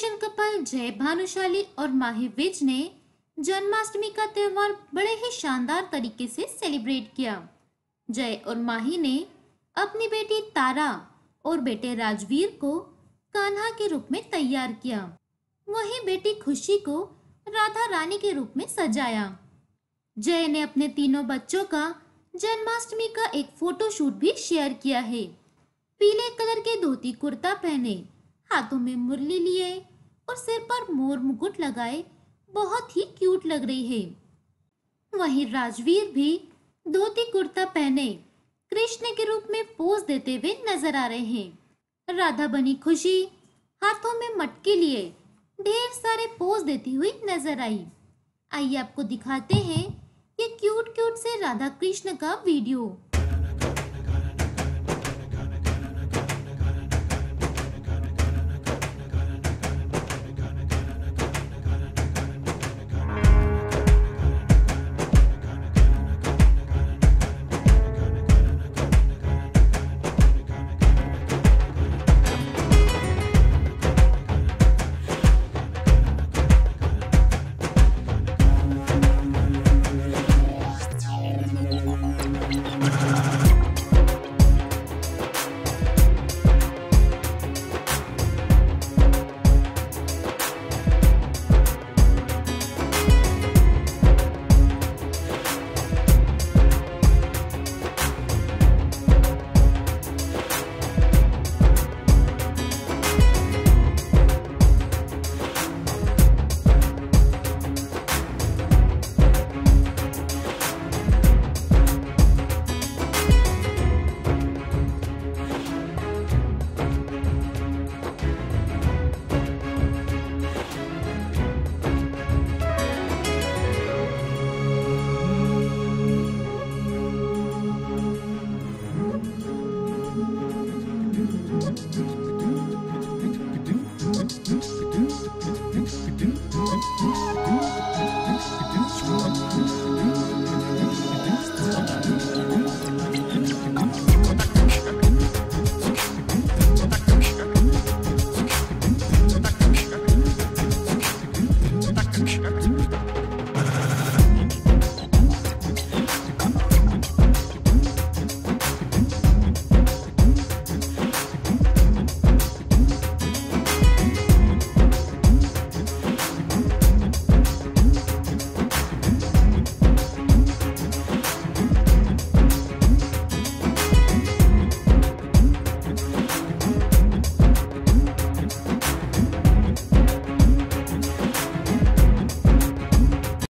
रोशन couple जय भानुशाली और माही विज ने जन्माष्टमी का त्योहार बड़े ही शानदार तरीके से सेलिब्रेट किया। जय और माही ने अपनी बेटी तारा और बेटे राजवीर को कान्हा के रूप में तैयार किया। वहीं बेटी खुशी को राधा रानी के रूप में सजाया। जय ने अपने तीनों बच्चों का जन्माष्टमी का एक फोटो शूट भी शेयर किया है। पीले कलर के धोती कुर्ता पहने, हाथों में मुरली लिए और सिर पर मोर मुकुट लगाए बहुत ही क्यूट लग रही है। वहीं राजवीर भी धोती कुर्ता पहने कृष्ण के रूप में पोज देते हुए नजर आ रहे हैं। राधा बनी खुशी हाथों में मटके लिए ढेर सारे पोज देती हुई नजर आई। आइए आपको दिखाते हैं ये क्यूट क्यूट से राधा कृष्ण का वीडियो।